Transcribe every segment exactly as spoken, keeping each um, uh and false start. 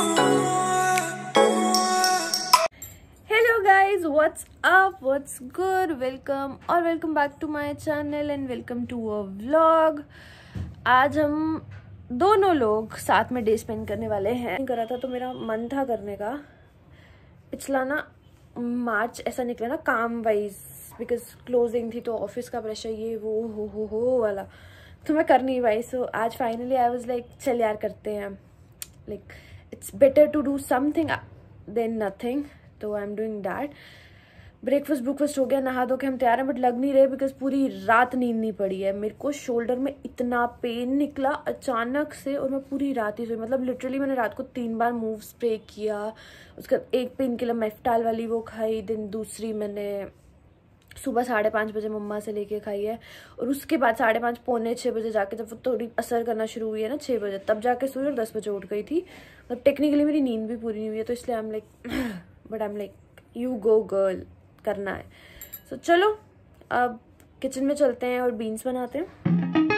Hello guys, what's up, what's good, welcome और welcome back to my channel and welcome to a vlog. आज हम दोनों लोग साथ में डे स्पेंड करने वाले हैं। करा था तो मेरा मन था करने का। पिछला ना मार्च ऐसा निकला ना काम वाइज, बिकॉज क्लोजिंग थी तो ऑफिस का प्रेशर ये वो हो हो हो वाला, तो मैं कर नहीं पाई। सो आज फाइनली आई वाज लाइक चल यार करते हैं, like it's better to do something than nothing, तो I am doing that. Breakfast breakfast हो गया, नहा धो के हम तैयार हैं, बट लग नहीं रहे बिकॉज पूरी रात नींद नहीं पड़ी है। मेरे को शोल्डर में इतना पेन निकला अचानक से और मैं पूरी रात ही सोई। मतलब लिटरली मैंने रात को तीन बार मूव स्प्रे किया, उसका एक पेन किलर मेफ्टाल वाली वो खाई, दिन दूसरी मैंने सुबह साढ़े पाँच बजे मम्मा से लेके खाई है, और उसके बाद साढ़े पाँच पौने छः बजे जाके जब वो थोड़ी असर करना शुरू हुई है ना छः बजे, तब जाके सोई और दस बजे उठ गई थी। मतलब टेक्निकली मेरी नींद भी पूरी नहीं हुई है, तो इसलिए I am like but I am like you go girl, करना है। सो so, चलो अब किचन में चलते हैं और बीन्स बनाते हैं।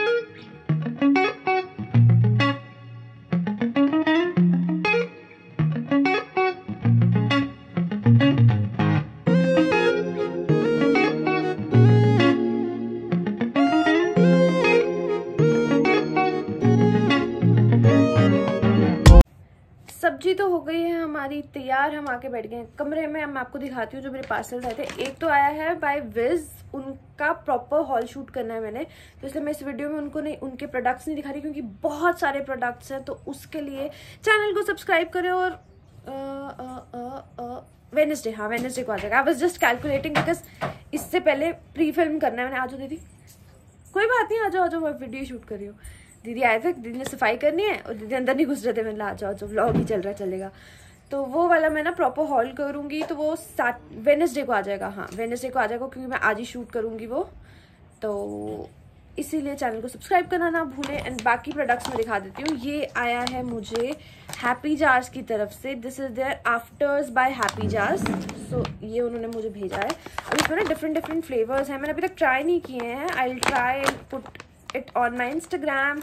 सब्जी तो हो गई है हमारी तैयार, हम आके बैठ गए हैं कमरे में। मैं आपको दिखाती हूँ जो मेरे पार्सल्स आए थे। एक तो आया है बाय विज, उनका प्रॉपर हॉल शूट करना है मैंने, तो इसलिए मैं इस वीडियो में उनको नहीं, उनके प्रोडक्ट्स नहीं दिखा रही क्योंकि बहुत सारे प्रोडक्ट्स हैं। तो उसके लिए चैनल को सब्सक्राइब करें और वेडनेसडे, हाँ वेडनेसडे को आ जाएगा। I was just calculating because इससे पहले प्री फिल्म करना है मैंने। आ जाओ दीदी, कोई बात नहीं, आ जाओ आ जाओ, मैं वीडियो शूट कर रही हूँ। दीदी आए थे, दीदी ने सफाई करनी है और दीदी अंदर नहीं घुस रहे थे। मैंने ला जाओ जो व्लॉग ही चल रहा चलेगा, तो वो वाला मैं ना प्रॉपर हॉल करूँगी, तो वो सात वेडनेसडे को आ जाएगा। हाँ वेडनेसडे को आ जाएगा क्योंकि मैं आज ही शूट करूँगी वो, तो इसीलिए चैनल को सब्सक्राइब करना ना भूलें। एंड बाकी प्रोडक्ट्स मैं दिखा देती हूँ। ये आया है मुझे हैप्पी जार्स की तरफ से, this is their afters by Happy Jars. So ये उन्होंने मुझे भेजा है। अब इसमें ना डिफरेंट डिफरेंट फ्लेवर्स हैं, मैंने अभी तक ट्राई नहीं किए हैं। I will try and put it on my Instagram.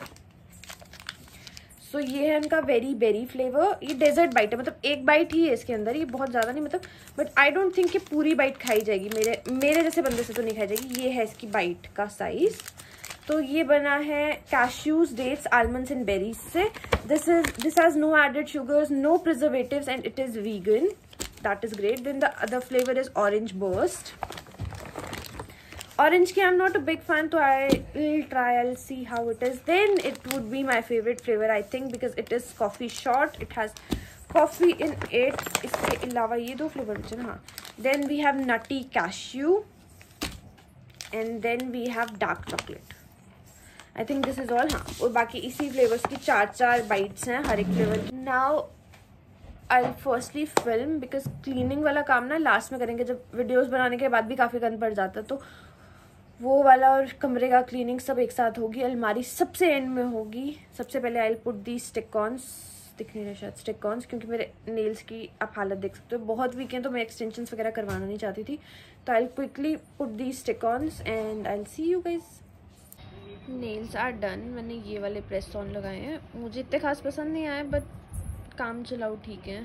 So so, ये है इनका वेरी बेरी फ्लेवर। ये डेजर्ट बाइट है, मतलब एक बाइट ही है इसके अंदर, ये बहुत ज़्यादा नहीं, मतलब बट आई डोंट थिंक कि पूरी बाइट खाई जाएगी। मेरे मेरे जैसे बंदे से तो नहीं खाई जाएगी। ये है इसकी बाइट का साइज। तो ये बना है cashews, dates, almonds and berries से। This is this has no added sugars, no preservatives and it is vegan, that is great. Then the other flavour is orange burst. Orange ki I'm not a big fan, so I will try, I'll see how it is. Then it would be my favorite flavor I think, because it is coffee short, it has coffee in it. इसके अलावा ये दो flavour बचे ना। हाँ, then we have nutty cashew and then we have dark chocolate. I think this is all। हाँ, और बाकी इसी फ्लेवर्स की चार चार बाइट्स हैं हर एक फ्लेवर की। Now I'll firstly film, because cleaning वाला काम ना लास्ट में करेंगे, जब वीडियोस बनाने के बाद भी काफ़ी गंद पड़ जाता है, तो वो वाला और कमरे का क्लीनिंग सब एक साथ होगी। अलमारी सबसे एंड में होगी। सबसे पहले आई विल पुट दी स्टिक-ऑन्स, दिख नहीं रहे शायद स्टिक-ऑन्स, क्योंकि मेरे नेल्स की आप हालत देख सकते हो, बहुत वीक हैं, तो मैं एक्सटेंशंस वगैरह करवाना नहीं चाहती थी। तो I will quickly put the stick-ons and I will see you guys. Nails are done. मैंने ये वाले प्रेस ऑन लगाए हैं, मुझे इतने खास पसंद नहीं आए, बट काम चलाओ ठीक है।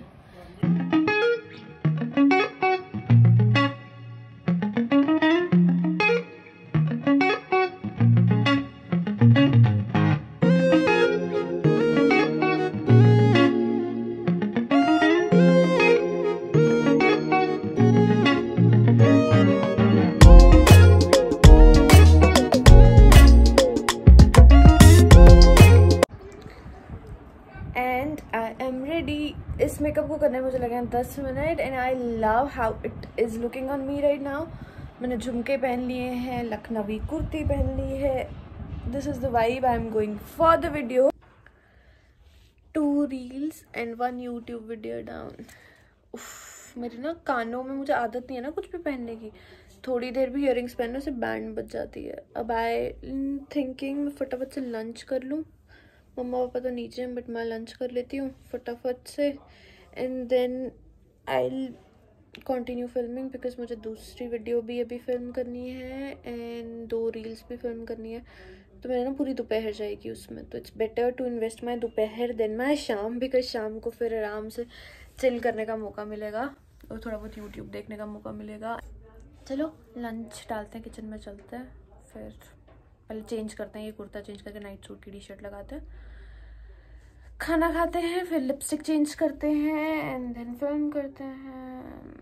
And I am ready. इस मेकअप को करने में मुझे लगे हैं दस minute and I love how it is looking on me right now. मैंने झुमके पहन लिए हैं, लखनवी कुर्ती पहन ली है। This is the vibe I am going for the video. Two reels and one YouTube video down. उफ, मेरे ना कानों में मुझे आदत नहीं है ना कुछ भी पहनने की। थोड़ी देर भी इयरिंग्स पहनो से बैंड बज जाती है। अब आई थिंकिंग मैं फटाफट से लंच कर लूँ। मम्मा पापा तो नीचे हैं, बट मैं लंच कर लेती हूँ फटाफट से, and then I will continue filming, because मुझे दूसरी वीडियो भी अभी फिल्म करनी है एंड दो रील्स भी फिल्म करनी है। तो मैंने ना पूरी दोपहर जाएगी उसमें, तो it's better to invest my दोपहर देन माई शाम, बिकॉज शाम को फिर आराम से चिल करने का मौका मिलेगा और थोड़ा बहुत यूट्यूब देखने का मौका मिलेगा। चलो लंच डालते हैं, किचन में चलते हैं, फिर पहले चेंज करते हैं, ये कुर्ता चेंज करके नाइट सूट की टी शर्ट लगाते हैं, खाना खाते हैं, फिर लिपस्टिक चेंज करते हैं एंड देन फिल्म करते हैं।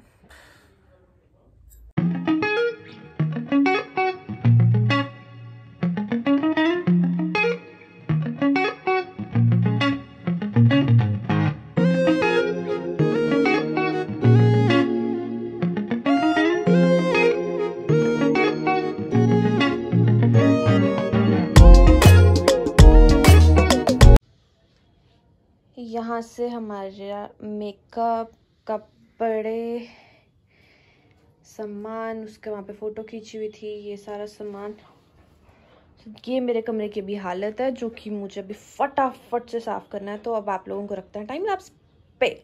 यहाँ से हमारा मेकअप, कपड़े, सामान, उसके वहाँ पे फ़ोटो खींची हुई थी, ये सारा सामान, ये मेरे कमरे की भी हालत है जो कि मुझे अभी फटाफट से साफ़ करना है। तो अब आप लोगों को रखते हैं टाइम लैप्स पे।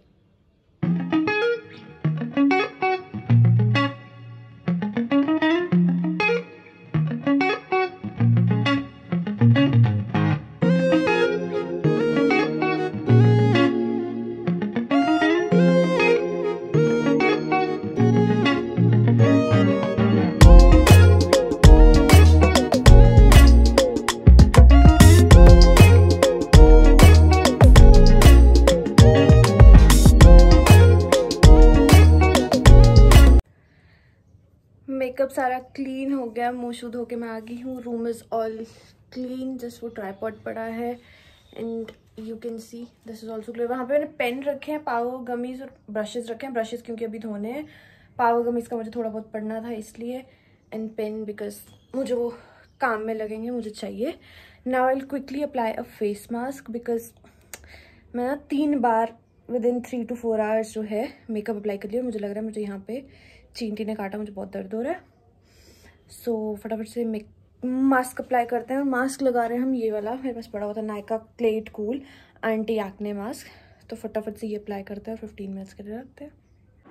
मेकअप सारा क्लीन हो गया, मुंह शुद्ध होके मैं आ गई हूँ। Room is all clean, just वो ट्राईपॉड पड़ा है and you can see this is also clear. वहाँ पे मैंने पेन रखे हैं, पावर गमीज और ब्रशेस रखे हैं। ब्रशेस क्योंकि अभी धोने हैं, पावर गमीज का मुझे थोड़ा बहुत पढ़ना था इसलिए, एंड पेन बिकॉज मुझे वो काम में लगेंगे, मुझे चाहिए। Now I will quickly apply a face mask because मैं ना तीन बार within three to four hours जो है मेकअप अप्लाई कर लिया और मुझे लग रहा है मुझे यहाँ पे चींटी ने काटा, मुझे बहुत दर्द हो रहा है। सो so, फटाफट से मेक मास्क अप्लाई करते हैं। और मास्क लगा रहे हैं हम ये वाला, मेरे पास पड़ा हुआ था Nykaa clay it cool anti acne mask, तो फटाफट से ये अप्लाई करते हैं और फिफ्टीन मिनट्स के लिए रखते हैं।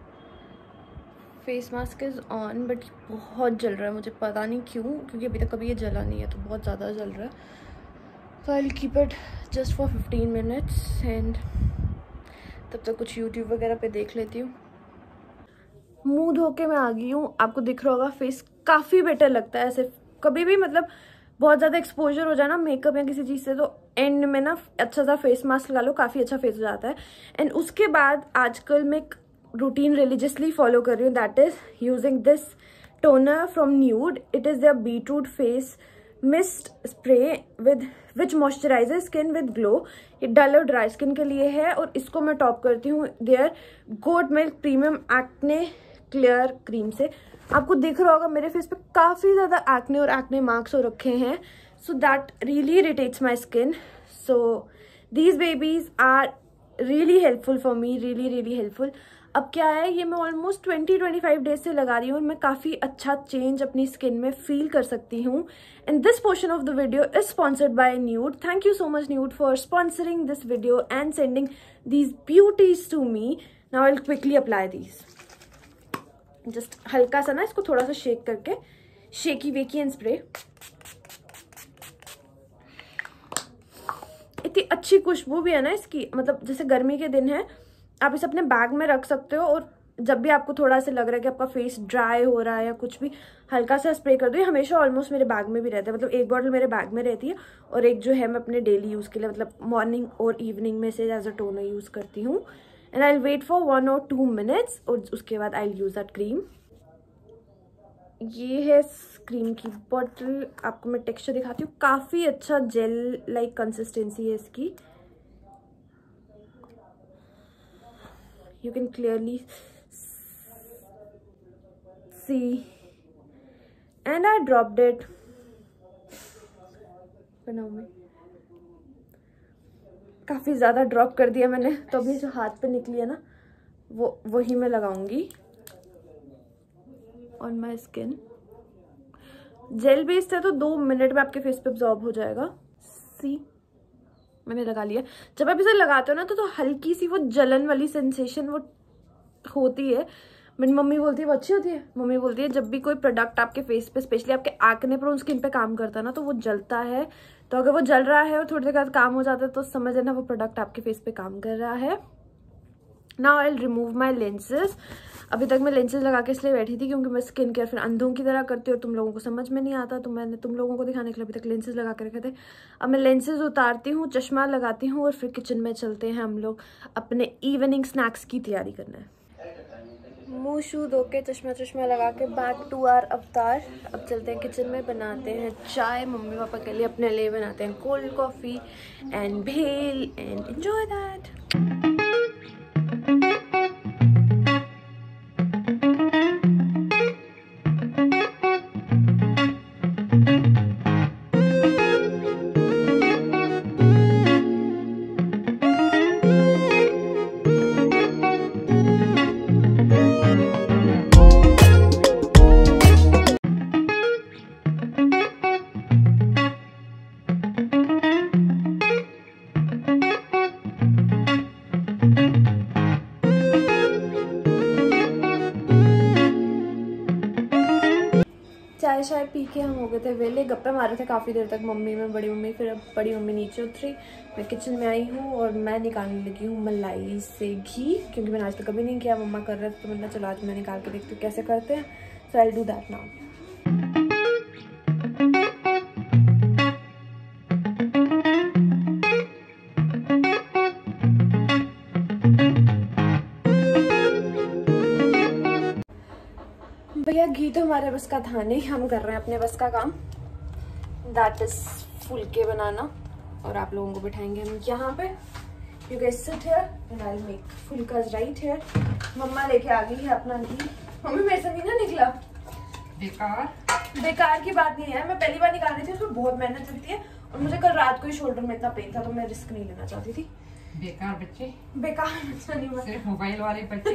Face mask is on but बहुत जल रहा है, मुझे पता नहीं क्यों, क्योंकि अभी तक कभी ये जला नहीं है, तो बहुत ज़्यादा जल रहा है। तो I will keep it just for fifteen minutes and तब तक कुछ यूट्यूब वगैरह पे देख लेती हूँ। मुंह धो के मैं आ गई हूँ, आपको दिख रहा होगा फेस काफ़ी बेटर लगता है। ऐसे कभी भी मतलब बहुत ज़्यादा एक्सपोजर हो जाए ना मेकअप या किसी चीज़ से, तो एंड में ना अच्छा सा फेस मास्क लगा लो, काफ़ी अच्छा फेस हो जाता है। एंड उसके बाद आजकल मैं एक रूटीन रिलीजियसली फॉलो कर रही हूँ, that is using this toner from Nude. It is the beetroot face mist spray with which moisturiser skin with glow. ये डल और ड्राई स्किन के लिए है और इसको मैं टॉप करती हूँ their goat milk premium acne clear cream से। आपको दिख रहा होगा मेरे फेस पे काफ़ी ज़्यादा एक्ने और एक्ने मार्क्स हो रखे हैं, so that really irritates my skin. So these babies are really helpful for me, really really helpful. अब क्या है, ये मैं almost twenty twenty five days से लगा रही हूँ और मैं काफ़ी अच्छा चेंज अपनी स्किन में फील कर सकती हूँ। And this portion of the video is sponsored by Nude. Thank you so much Nude for sponsoring this video and sending these beauties to me. Now I will quickly apply these. Just हल्का सा ना इसको थोड़ा सा shake करके, shaky वेकी and spray. इतनी अच्छी खुशबू भी है ना इसकी, मतलब जैसे गर्मी के दिन है, आप इसे अपने बैग में रख सकते हो और जब भी आपको थोड़ा सा लग रहा है कि आपका फेस ड्राई हो रहा है या कुछ भी, हल्का सा स्प्रे कर दो। ये हमेशा ऑलमोस्ट मेरे बैग में भी रहता है, मतलब एक बॉटल मेरे बैग में रहती है और एक जो है मैं अपने डेली यूज़ के लिए, मतलब मॉर्निंग और इवनिंग में से एज अ टोनर यूज़ करती हूँ। And I will wait for one or two minutes और उसके बाद I will use that cream. ये है क्रीम की बॉटल, आपको मैं टेक्सचर दिखाती हूँ। काफ़ी अच्छा जेल लाइक कंसिस्टेंसी है इसकी, you can clearly see. And I dropped it बनाओ में, काफ़ी ज़्यादा ड्रॉप कर दिया मैंने, तो अभी जो हाथ पे निकली है ना वो वही मैं लगाऊंगी on my skin. Gel based है तो दो मिनट में आपके फेस पे अब्जॉर्ब हो जाएगा। सी मैंने लगा लिया। जब आप इसे लगाते हो ना तो, तो हल्की सी वो जलन वाली सेंसेशन वो होती है, मेरी मम्मी बोलती है वो अच्छी होती है। मम्मी बोलती है जब भी कोई प्रोडक्ट आपके फेस पे, स्पेशली आपके एक्ने प्रोन स्किन पे काम करता है ना, तो वो जलता है। तो अगर वो जल रहा है और थोड़ी देर बाद काम हो जाता है तो समझ लेना वो प्रोडक्ट आपके फेस पे काम कर रहा है। Now I will remove my lenses. अभी तक मैं लेंसेज लगा के इसलिए बैठी थी क्योंकि मैं स्किन केयर फिर अंधों की तरह करती हूँ, तुम लोगों को समझ में नहीं आता, तो मैंने तुम लोगों को दिखाने के लिए अभी तक लेंसेज लगा के रखे थे। अब मैं लेंसेज उतारती हूँ, चश्मा लगाती हूँ और फिर किचन में चलते हैं हम लोग अपने इवनिंग स्नैक्स की तैयारी करना है। मुँह शू धो के चश्मा चश्मा लगा के बैक टू आवर अवतार। अब चलते हैं किचन में, बनाते हैं चाय मम्मी पापा के लिए, अपने लिए बनाते हैं cold coffee and bhel and enjoy that. चाय शाय पी के हम हो गए थे वेले, गप्पे मारे थे काफ़ी देर तक मम्मी में, बड़ी मम्मी। फिर अब बड़ी मम्मी नीचे उतरी, मैं किचन में आई हूँ और मैं निकालने लगी हूँ मलाई से घी, क्योंकि मैंने आज तक कभी नहीं किया, मम्मा कर रहे थे तो मैंने चलो आज मैं निकाल के देखती हूँ कैसे करते हैं। So I will do that now. भैया घी तो हमारे बस का था नहीं, हम कर रहे हैं अपने बस का काम, दैट इज फुलके बनाना। और आप लोगों को बिठाएंगे हम यहाँ पे। You guys sit here and I will make phulkas right here. मम्मा लेके आ गई है अपना घी। मम्मी मेरे से नहीं ना निकला। बेकार बेकार की बात नहीं है, मैं पहली बार निकाल रही थी, उसमें बहुत मेहनत लगती है और मुझे कल रात को ही शोल्डर में इतना पेन था तो मैं रिस्क नहीं लेना चाहती थी। बेकार बच्चे, बेकार बच्चा नहीं, सिर्फ मोबाइल वाले बच्चे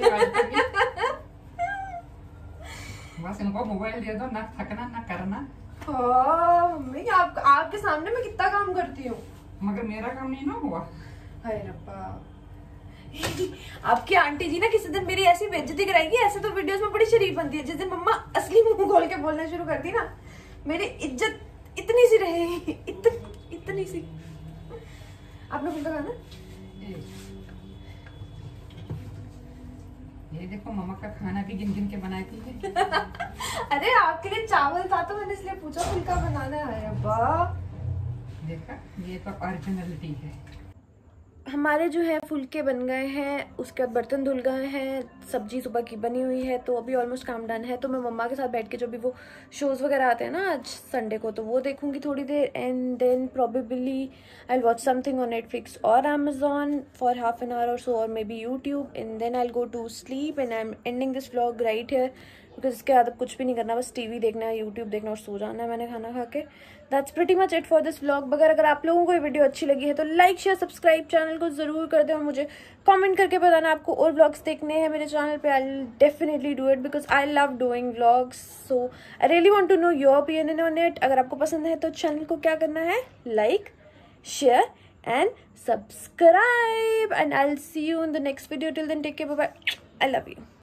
बस इनको मोबाइल दे दो, ना थकना ना करना। मम्मी आप आपके सामने मैं कितना काम करती हूँ, मगर मेरा काम नहीं ना हुआ। हाय रब्बा। आपकी आंटी जी ना किसी दिन मेरी ऐसी बेइज्जती कराएगी, ऐसे तो वीडियोस में बड़ी शरीफ बनती है, जिस दिन मम्मा असली मुंह खोल के बोलना शुरू करती ना, मेरी इज्जत इतनी सी रहेगी, इतनी इतनी सी। आपने फुल्का खाना? ये देखो मम्मा का खाना भी गिन गिन के बनाती है। अरे आपके लिए चावल था तो मैंने इसलिए पूछा फुल्का बनाना है। अब्बा देखा, ये तो ओरिजिनलिटी है। हमारे जो है फुलके बन गए हैं, उसके बाद बर्तन धुल गए हैं, सब्जी सुबह की बनी हुई है, तो अभी ऑलमोस्ट काम डन है। तो मैं मम्मा के साथ बैठ के जो भी वो शोज़ वगैरह आते हैं ना आज संडे को, तो वो देखूंगी थोड़ी देर and then probably I will watch something on Netflix or Amazon for half an hour or so, or maybe YouTube, and then I will go to sleep and I am ending this vlog right here, because इसके बाद अब कुछ भी नहीं करना, बस TV देखना है, यूट्यूब देखना और सो जाना है मैंने खाना खा के। That's pretty much it for this vlog. मगर अगर आप लोगों को ये वीडियो अच्छी लगी है तो लाइक शेयर सब्सक्राइब चैनल को जरूर कर दें और मुझे कमेंट करके बताना आपको और व्लॉग्स देखने हैं मेरे चैनल पे। I will definitely do it because I love doing vlogs, so I really want to know your opinion on it. अगर आपको पसंद है तो चैनल को क्या करना है, like share and subscribe, and I will see you in the next video. Till then take care, bye bye, I love you.